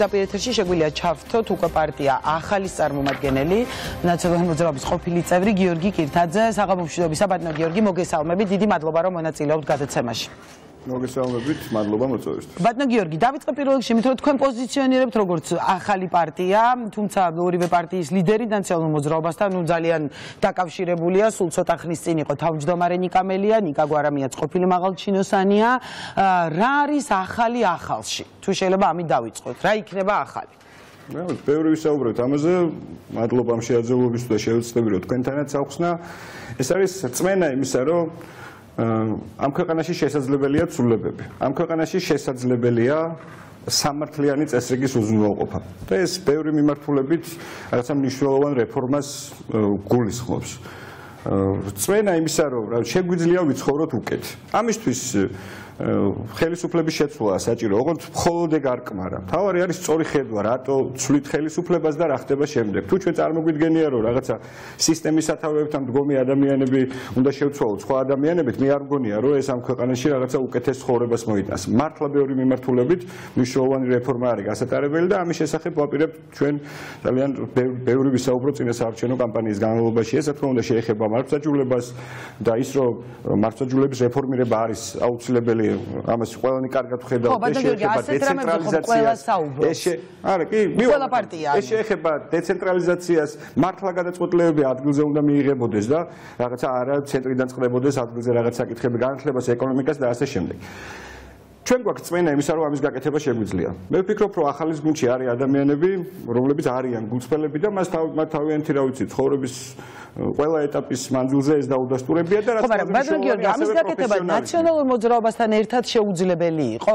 დაპირეთერში შეგვიძლია ჩავთოთ უკვე პარტია ახალის წარმომადგენელი ნაციონალური მოძრაობის ყოფილი წევრი გიორგი კირთაძე საღამომშვიდობისა ბატონო გიორგი მოგესალმებით დიდი მადლობა რომ მონაწილეობთ გადაცემაში მოგესალმებით მადლობა მოწვევისთვის ბატონო გიორგი დავიწყე პირველ რიგში იმით რომ თქვენ პოზიციონირებთ როგორც ახალი პარტია თუმცა ორივე პარტიის ლიდერი ნაციონალურ მოძრაობასთან ძალიან დაკავშირებულია სულ ცოტა ხნის წინ იყო თავმჯდომარე ნიკა მელია ნიკა გვარამიაც ყოფილი მაღალჩინოსანია რა არის ახალი ახალში თუ შეიძლება ამით დავიწყოთ რა იქნება ახალი ბევრი ვისაუბრეთ ამაზე მადლობა ამ შეაძლებლობისთვის და შევეცდები რომ თქვენთანაც ახსნა ეს არის რწმენა იმისა რომ ამ ქვეყანაში შესაძლებელია ცვლილებები. ამ ქვეყანაში შესაძლებელია სამართლიანი წესრიგის უზრუნველყოფა. და ეს ბევრი მიმართულებით რაღაცა მნიშვნელოვან რეფორმას გულისხმობს. რწმენა იმისა, რომ შეგვიძლია ვიცხოვროთ უკეთ. ამისთვის ხელისუფლების შეცვლა საჭირო, ოღონდ მხოლოდ ეგ არ კმარა. თავარი არის სწორი ხედვა, რატო ცვლით ხელისუფლებას და რა ხდება შემდეგ. თუ ჩვენ წარმოგვიდგენია, რომ რაღაცა სისტემის სათავეებთან მდგომი ადამიანები უნდა შევცვალოთ სხვა ადამიანებით, მე არ მგონია, რომ ეს ამ ქვეყანაში რაღაცა უკეთეს ცხოვრებას მოიტანს. მართლა ბევრი მიმართულებით მნიშვნელოვანი რეფორმა არის გასატარებელი და ამის შესახებ ვაპირებთ ჩვენ ძალიან ბევრი ვისაუბროთ წინა საარჩევნო კამპანიის განმავლობაში. ეს რა თქმა უნდა შეეხება მართლმსაჯულებას და ის რომ მართლმსაჯულების რეფორმირება არის აუცილებელი ამას ყველანი კარგად ხედავთ ეს შეეხება დეცენტრალიზაციას ეს შეეხება დეცენტრალიზაციას მართლა გადაწყვეტილებები ადგილზე უნდა მიიღებოდეს და რაღაცა არა ცენტრიდან წყდებოდეს ადგილზე რაღაც საკითხები განათლებას ეკონომიკას და ასე შემდეგ ჩვენ გვაქვს წმენა იმისა რომ ამის გაკეთება შეგვიძლია მე ვფიქრობ რომ ახალის გუნდში არის ადამიანები რომლებიც არიან გულწრფელები და მას თავიანთი რა ვიცი ცხოვრების ყველა ეტაპის მანძილზე ეს დაუდასტურებია და რაც მაგრამ ბატონო გიორგი ამის გაკეთება ნაციონალურ მოძრაობასთან ერთად შეუძლებელი იყო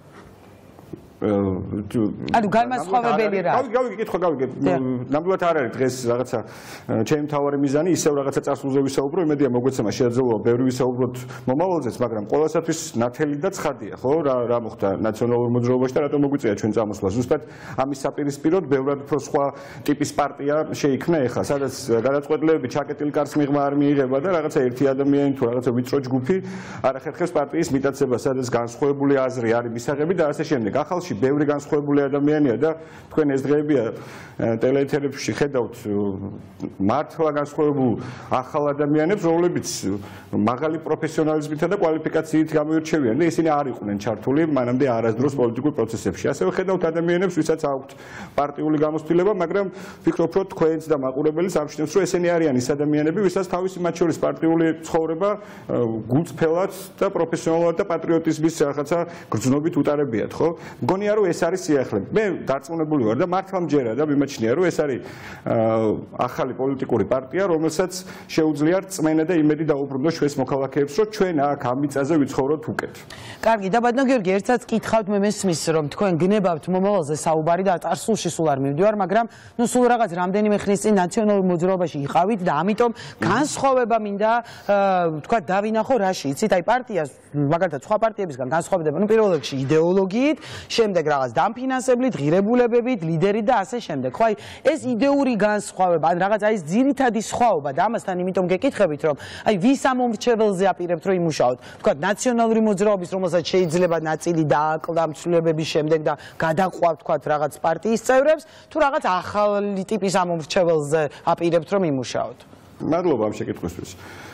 ანუ განმასხვავებელი რა გავიგე ნამდვილად არ არის დღეს რაღაცა ჩემი მთავარი მიზანი ისევ რაღაცა წარსულზე ვისაუბრო იმედია მოგვეცემა შეაძლოა ბევრი ვისაუბროთ მომავალზეც მაგრამ ყოველსათვის ნათელი და ცხადია ხო რა მოხდა ნაციონალურ მოძრაობაში და რატომ მოგვიწია ჩვენ წამოსვლა ზუსტად ამის საპირისპიროდ ბევრად უფრო სხვა ტიპის პარტია შეიქმნა ეხლა სადაც გადაწყვეტილებები ჩაკეტილი კარს მიღმა არ მიიღება და რაღაცა ერთი ადამიანი თუ რაღაცა ვიწრო ჯგუფი არ ახერხებს პარტიის მიტაცებას სადაც განსხვავებული აზრი არის მისაღები და ასე შემდეგ ახალში ბევრი განსხვავებული ადამიანია და თქვენ ეს დღეებია ტელეეთერებში ხედავთ მართლა განსხვავებულ ახალ ადამიანებს რომლებიც მაღალი პროფესიონალიზმითა და კვალიფიკაციით გამოირჩევიან და ისინი არ იყვნენ ჩართული მანამდე არასდროს პოლიტიკურ პროცესებში ასევე ხედავთ ადამიანებს ვისაც აქვთ პარტიული გამოცდილება მაგრამ ვფიქრობ რომ თქვენც და მაყურებელიც ამჩნევს რომ ესენი არიან ის ადამიანები ვისაც თავისი მათ შორის პარტიული ცხოვრება გულწრფელად და პროფესიონალურად და პატრიოტიზმის რაღაცა გრძნობით უტარებიათ ხო მგონია რომ ეს არის სიახლე მე დარწმუნებული ვარ და მართლა მჯერა და მიმაჩნია რომ ეს არის ახალი პოლიტიკური პარტია რომელსაც შეუძლია რწმენა და იმედი დაუბრუნდოს ჩვენს მოქალაქეებს რომ ჩვენ აქ ამ მიწაზე ვიცხოვროთ უკეთ კარგი და ბატონო გიორგი ერთსაც კითხავთ მე მესმის რომ თქვენ გნებავთ მომავალზე საუბარი და წარსულში სულ არ მივდივარ მაგრამ ნუ სულ რაღაც რამდენიმე ხნის წინ ნაციონალურ მოძრაობაში იყავით და ამიტომ განსხვავება მინდა თქვა დავინახო რაში იცით აი პარტიას მაგალითად სხვა პარტიებისგან განსხვავდება ნუ პირველ რიგში იდეოლოგიით შემდეგ რაღაც დამფინანსებლით, ღირებულებებით, ლიდერით და ასე შემდეგ. ხო აი ეს იდეური განსხვავება, ან რაღაც აი ეს ძირითადი სხვაობა და ამასთან იმიტომ გეკითხებით რომ აი ვის ამომრჩეველზე აპირებთ რომ იმუშაოთ. თქვა ნაციონალური მოძრაობის რომელსაც შეიძლება ნაწილი დააკლდა ცვლილებების შემდეგ და გადაყვავთ თქვა რაღაც პარტიის წევრებს, თუ რაღაც ახალი ტიპის ამომრჩეველზე აპირებთ რომ იმუშაოთ. მადლობა ამ შეკითხვისთვის.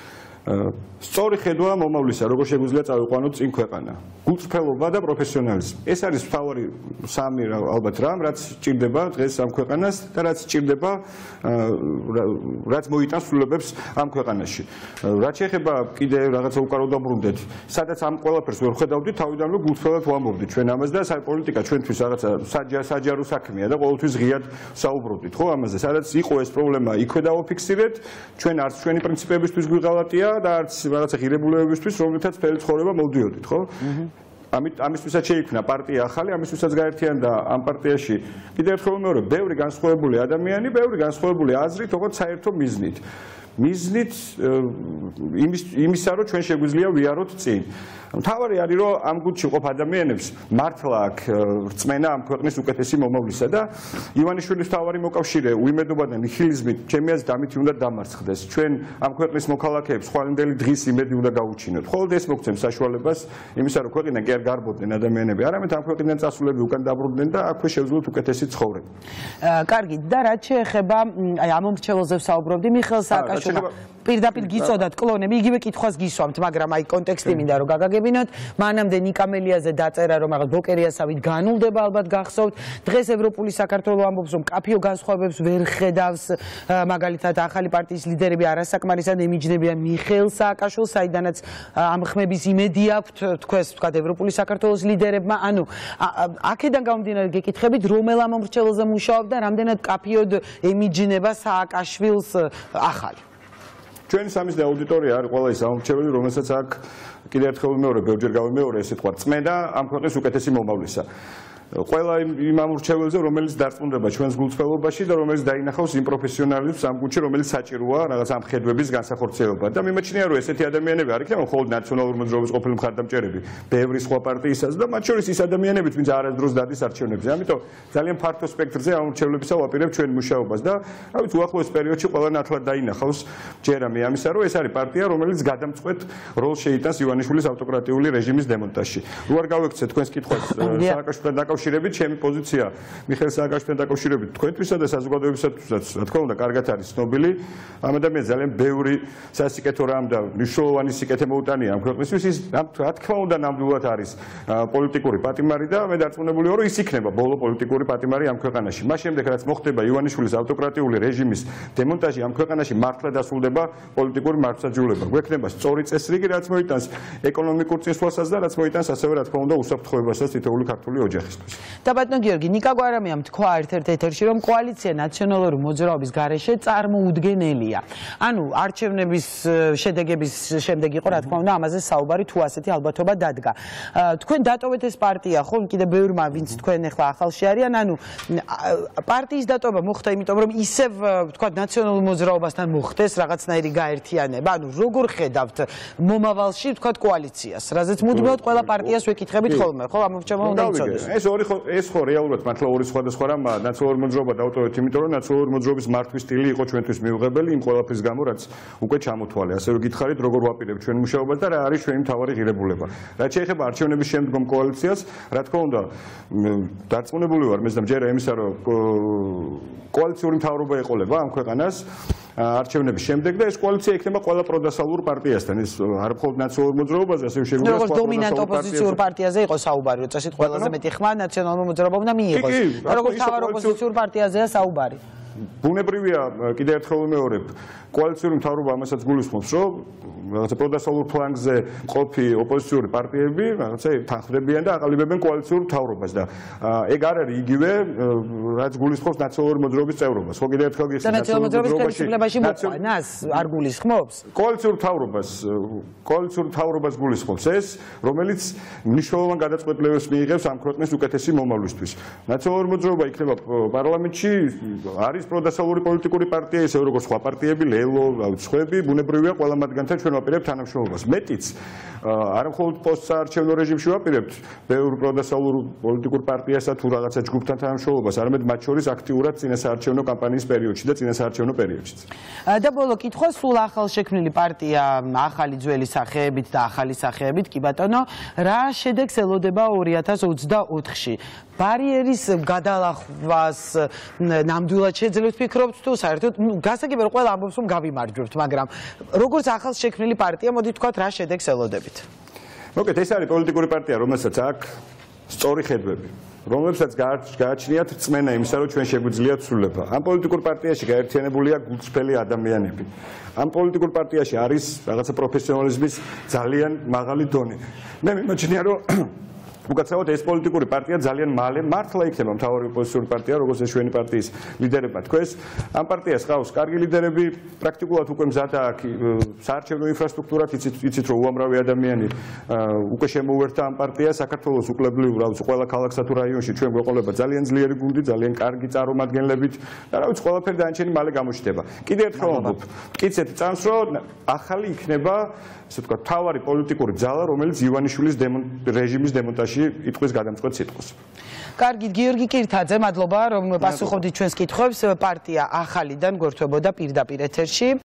სწორი ხედვა მომავლისა, როგორ შეგვიძლია წავიყვანოთ წინ ქვეყანა. გულწრფელობა და პროფესიონალიზმი. ეს არის მთავარი სამი ალბათ რამ, რაც სჭირდება დღეს ამ ქვეყანას და რაც სჭირდება რაც მოიტანს ცვლილებებს ამ ქვეყანაში. რაც შეეხება კიდე რაღაცა უკარო დაბრუნდეთ, სადაც ამ ყველაფერს ვერ ხედავდით, თავიდანვე გულწრფელად ვამბობდით ჩვენ ამას და პოლიტიკა ჩვენთვის რაღაცა საჯარო საქმეა და ყოველთვის ღიად საუბრობდით, ხო ამაზე. სადაც იყო ეს პრობლემა, იქვე დავაფიქსირეთ, ჩვენ არც ჩვენი პრინციპებისთვის გვიღალატია და არც რაღაცა ღირებულებებისთვის, რომლითაც მთელი ცხოვრება მოვდიოდით, ხო? ამისთვისაც შეიქმნა პარტია ახალი, ამისთვისაც გაერთიანდა ამ პარტიაში კიდევ ერთხელ მეორე ბევრი განსხვავებული ადამიანი, ბევრი განსხვავებული აზრით, როგორც საერთო მიზნით. მიზნით იმისა, რომ ჩვენ შეგვიძლია ვიაროთ წინ. მთავარი არის, რომ ამ გუნდში ყოფ ადამიანებს მართლა აქვს რწმენა ამ ქვეყნის უკეთესი მომავლისა და ივანიშვილის მთავარი მოკავშირე უიმედობა და ნიჰილიზმით ჩემი აზრით ამით უნდა დამარცხდეს. ჩვენ ამ ქვეყნის მოქალაქეებს ხვალინდელი დღის იმედი უნდა გაუჩინოთ. მხოლოდ ეს მოგცემს საშუალებას იმისა, რომ ქვეყანა კი არ გარბოდნენ ადამიანები, არამედ ამ ქვეყნიდან წასულები უკან დაბრუნდნენ და აქვე შევძლოთ უკეთესი ცხოვრება. კარგი, და რაც შეეხება აი ამ მომრჩეველზე ვსაუბრობდი, მიხეილ სააკაშვილმა პირდაპირ გიწოდათ კლონები, იგივე კითხვას გისვამთ, მაგრამ აი კონტექსტი მინდა რომ გაგაგებინოთ. მანამდე ნიკამელიაზე დაწერა, რომ რაღაც ბოკერიასავით განულდება, ალბათ გახსოვთ. დღეს ევროპული საქართველო ამბობს, რომ კაფიო განსხვავებებს ვერ ხედავს, მაგალითად ახალი პარტიის ლიდერები არასაკმარისად ემიჯნებიან მიხეილ სააკაშვილს, საიდანაც ამ ხმების იმედი აქვთ, თქვენს ვთქვათ, ევროპული საქართველოს ლიდერებმა. ანუ აქედან გამომდინარე გეკითხებით, რომელ ამომრჩეველზე მუშაობ და რამდენად კაფიოდ ემიჯნება სააკაშვილს ახალი. ჩვენი სამის და აუდიტორია არის ყველა ის ამომრჩეველი, რომელსაც აქ კიდევ ერთხელ მეორე, ბევრჯერ გავიმეორე ეს სიტყვა, წმედა ამ ქვეყნის უკეთესი მომავლისა. ყველა იმ ამორჩეველზე, რომელიც დარწმუნდება ჩვენს გულწრფელობაში და რომელიც დაინახავს იმ პროფესიონალებს ამ გუნდში, რომელიც საჭიროა რაღაც ამ ხედვების განსახორციელება. და მიმაჩნია, რომ ესეთი ადამიანები არ იქნება მხოლოდ ნაციონალური მოძრაობის ყოფილი მხარდამჭერები, ბევრი სხვა პარტიისას და მათ შორის ის ადამიანებიც, ვინც არასდროს დადის არჩევნებზე. ამიტომ ძალიან ფართო სპექტრზე ამორჩეველებისა ვაპირებ ჩვენ მუშაობას და რა ვიცი, უახლოეს პერიოდში ყველა ნათლად დაინახავს ჯერამე ამისა, რომ ეს არის პარტია, რომელიც გადამწყვეტ როლს შეიტანს ივანიშვილის ავტოკრატიული რეჟიმის დემონტაჟში. რო არ გავექცეთ თქვენს კითხვას სააკაშვილთან დაკავშირებით, ჩემი პოზიცია მიხეილ სააკაშვილთან დაკავშირებით თქვენთვისა და საზოგადოებისათვისაც, რა თქმა უნდა, კარგად არის ცნობილი. ამ ადამიანს ძალიან ბევრი სასიკეთო რამ და მნიშვნელოვანი სიკეთე მოუტანია ამ ქვეყნისთვის. ის რა თქმა უნდა ნამდვილად არის პოლიტიკური პატიმარი და მე დარწმუნებული ვარ, რომ ის იქნება ბოლო პოლიტიკური პატიმარი ამ ქვეყანაში. მას შემდეგ, რაც მოხდება ივანიშვილის ავტოკრატიული რეჟიმის დემონტაჟი ამ ქვეყანაში, მართლა დასრულდება პოლიტიკური მართლმსაჯულება. გვექნება სწორი წესრიგი, რაც მოიტანს ეკონომიკურ წინსვლასაც და რაც მოიტანს ასევე, რა თქმა უნდა, უსაფრთხოებასაც თითოეული ქართული ოჯახისთვის. და ბატონო გიორგი, ნიკა გვარამიამ თქვა ერთ-ერთ ეთერში, რომ კოალიცია ნაციონალური მოძრაობის გარეშე წარმოუდგენელია. ანუ არჩევნების შედეგების შემდეგ იყო, რა თქმა უნდა, ამაზე საუბარი, თუ ასეთი ალბათობა დადგა. თქვენ დატოვეთ ეს პარტია, ხო, კიდევ ბევრმა, ვინც თქვენ ახლა ახალში არიან, ანუ პარტიის დატოვა მოხდა, იმიტომ რომ ისევ, ვთქვათ, ნაციონალურ მოძრაობასთან მოხდეს რაღაცნაირი გაერთიანება. ანუ როგორ ხედავთ მომავალში, ვთქვათ, კოალიციას, რაზეც მუდმივად ყველა პარტიას ვეკითხებით ხოლმე, ხო, ამორჩეველობა უნდა იცოდეს. ეს ხო რეალურად მართლა ორი სხვადასხვა რამაა. ნაციონალური მოძრაობა დავტოვეთ, იმიტომ რომ ნაციონალური მოძრაობის მართვის სტილი იყო ჩვენთვის მიუღებელი იმ ყველაფრის გამო, რაც უკვე ჩამოთვალე. ასე რომ გითხარით, როგორ ვაპირებთ ჩვენ მუშაობას და რა არის ჩვენი მთავარი ღირებულება. რაც შეეხება არჩევნების შემდგომ კოალიციას, რა თქმა უნდა, დარწმუნებული ვარ მე მჯერა იმისა, რომ კოალიციური მთავრობა ეყოლება ამ ქვეყანას არჩევნების შემდეგ და ეს კოალიცია იქნება ყველა პროდასალურ პარტიასთან. ეს არ მხოლოდ ნაციონალურ მოძრაობაზე, ასევე შეგვიძლია სხვა დომინანტ ოპოზიციურ პარტიაზე იყო საუბარი, რომ წესით ყველაზე მეტი ხმა ნაციონალურ მოძრაობამ უნდა მიიღოს. და როგორც თავარ ოპოზიციურ პარტიაზეა საუბარი. ბუნებრივია, კიდევ ერთხელ ვიმეორებ, კოალიციური მთავრობა ამასაც გულისხმობს, რომ რაღაცა პროდასალურ ფლანგზე ყოფი ოპოზიციური პარტიები რაღაცა თანხმდებიან და აყალიბებენ კოალიციურ მთავრობას და ეგ არ არის იგივე, რაც გულისხმობს ნაციონალური მოძრაობის წევრობას. ხო, კიდევ ერთხელ გიხსენე ნაციონალური მოძრაობის ხელისუფლებაში მოყვანას არ გულისხმობს? კოალიციურ მთავრობას გულისხმობს ეს, რომელიც მნიშვნელოვან გადაწყვეტილებებს მიიღებს ამ ქვეყნის უკეთესი მომავლისთვის. ნაციონალური მოძრაობა იქნება პარლამენტში, არის პროდასალური პოლიტიკური პარტია, ისე როგორც სხვა პარტიები, ლელო, სხვები, ბუნებრივია ყველა მათგანთან ჩვენ ვაპირებთ თანამშრომლობას. მეტიც არა მხოლოდ პოსტსაარჩევნო რეჟიმში ვაპირებთ ბევრ პროდასალურ პოლიტიკურ პარტიასა თუ რაღაცა ჯგუფთან თანამშრომლობას, არამედ მათ შორის აქტიურად წინასაარჩევნო კამპანიის პერიოდში და წინასაარჩევნო პერიოდშიც. და ბოლო კითხვა, სულ ახალშექმნილი პარტია, ახალი ძველი სახეებით და ახალი სახეებით, კი ბატონო, რა შედეგს ელოდება 2024-ში? ბარიერის გადალახვას ნამდვილად შეძლებთ ფიქრობთ თუ საერთოდ გასაგებია რომ ყველა ამბობს რომ გავიმარჯვებთ, მაგრამ როგორც ახალშექმნილი პარტია, მოდი თქვათ რა შედეგს ელოდებით? მოკეთ, ეს არის პოლიტიკური პარტია, რომელსაც აქვს სწორი ხედვები, რომლებსაც გააჩნიათ რწმენა იმისა, რომ ჩვენ შეგვიძლიათ სრულება. ამ პოლიტიკურ პარტიაში გაერთიანებულია გულწრფელი ადამიანები. ამ პოლიტიკურ პარტიაში არის რაღაცა პროფესიონალიზმის ძალიან მაღალი დონე. მე მიმაჩნია, რომ უკაცრავად ეს პოლიტიკური პარტია ძალიან მალე მართლა იქნება მთავარი ოპოზიციური პარტია, როგორც ეს ჩვენი პარტიის ლიდერებმა თქვეს. ამ პარტიას ყავს კარგი ლიდერები, პრაქტიკულად უკვე მზადა აქ საარჩევნო ინფრასტრუქტურა, იცით რომ უამრავი ადამიანი უკვე შემოუერთდა ამ პარტიას, საქართველოს უკლებლიურ ყველა ქალაქსა თუ რაიონში ჩვენ გვეყოლება ძალიან ძლიერი გუნდი, ძალიან კარგი წარმომადგენლებით და რა ვიცი, ყველაფერი დანარჩენი მალე გამოჩნდება. კიდევ ერთხელ ვამბობ, მტკიცეთ წამს, რომ ახალი იქნება, ასე ვთქვათ, მთავარი პოლიტიკური ძალა, რომელიც ივანიშვილის რეჟიმის დემონტაჟში იტყვის გადამწყვეტ სიტყვას. კარგით, გიორგი კირთაძე, მადლობა, რომ პასუხობდით ჩვენს კითხვებს. პარტია ახალიდან გვერდებოდა პირდაპირ ეთერში.